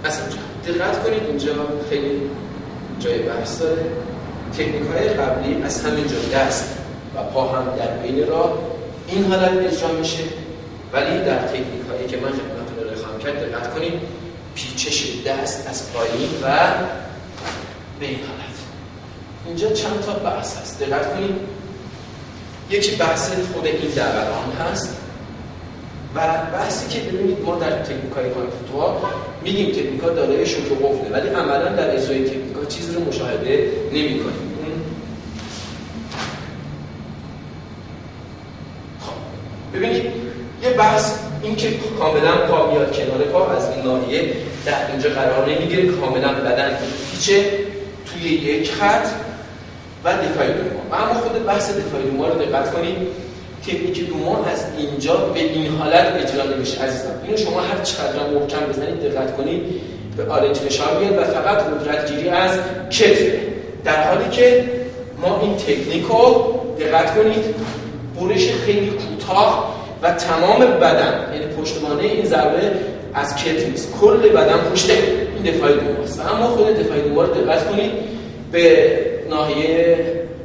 از اینجا دقت کنید، اینجا خیلی جای بحث داره. تکنیک‌های قبلی از همینجا دست و پا هم در بین راه این حالت اجرا میشه، ولی در تکنیک‌هایی که من خدمتتون رو خواهم کرد دقت کنید پیچش دست از پایین و به این حالت. اینجا چند تا بحث هست، دقت کنید. یکی بحث خود این دوران هست و بحثی که ببینید ما در تکنیک‌های کانفوتوها میگیم تکنیک‌ها دارای شوک و قفله، ولی عملاً در اجرای تکنیک‌ها چیزی رو مشاهده نمی‌کنیم. خب ببینید یه بحث این که کاملا پا میاد کنار پا از این ناحیه در اینجا قرار نمیگیره، کاملا بدن پیچه توی یک خط و دفاعی دوما. و اما خود بحث دفاعی دوما رو دقت کنید، تکنیک دوما از اینجا به این حالت اجرا نمیشه عزیزان. اینو شما هر چقدر محکم بزنید دقت کنید به آرنج فشار میاد و فقط قدرت گیری از کتفه، در حالی که ما این تکنیک رو دقت کنید برش خیلی کوتاه و تمام بدن، یعنی پشتوانه این ضربه از کتف نیست، کل بدن پشت این دفاعی دوماست. و اما خود دفاعی دوما رو دقت کنید به ناحیه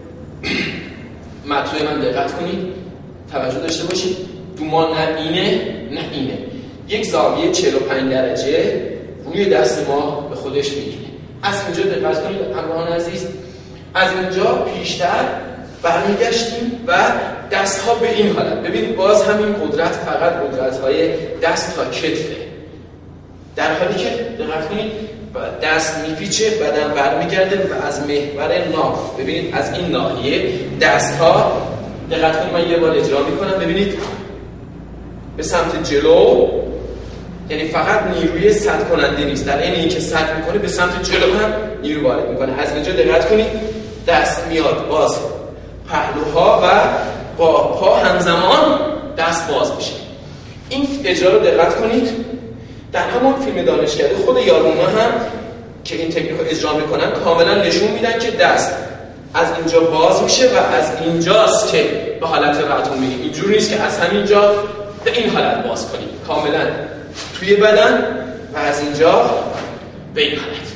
مطلوب من دقت کنید، توجه داشته باشید. دوما نه اینه نه اینه، یک زاویه 45 درجه روی دست ما به خودش میگیره. از اینجا دقت کنید همراهان عزیز، از اینجا پیشتر برمیگشتیم و دست ها به این حالت. ببینید باز همین قدرت فقط قدرت های دست تا کتفه، در حالی که دقت کنید دست میپیچه، بدن برمیگرده و از محور ناف ببینید از این ناحیه دست ها دقت کنید، من یه بار اجرا میکنم، ببینید به سمت جلو، یعنی فقط نیروی سد کننده نیست، در این که سد میکنه به سمت جلو هم نیرو وارد میکنه. از اینجا دقت کنید دست میاد باز پهلوها و با پا همزمان دست باز میشه. این اجرا رو دقت کنید در همون فیلم دانشکده خود یارونا هم که این تکنیک رو اجرا میکنن کاملا نشون میدن که دست از اینجا باز میشه و از اینجاست که به حالت رعتون میگیم. اینجور نیست که از همینجا به این حالت باز کنید، کاملا توی بدن و از اینجا به این حالت.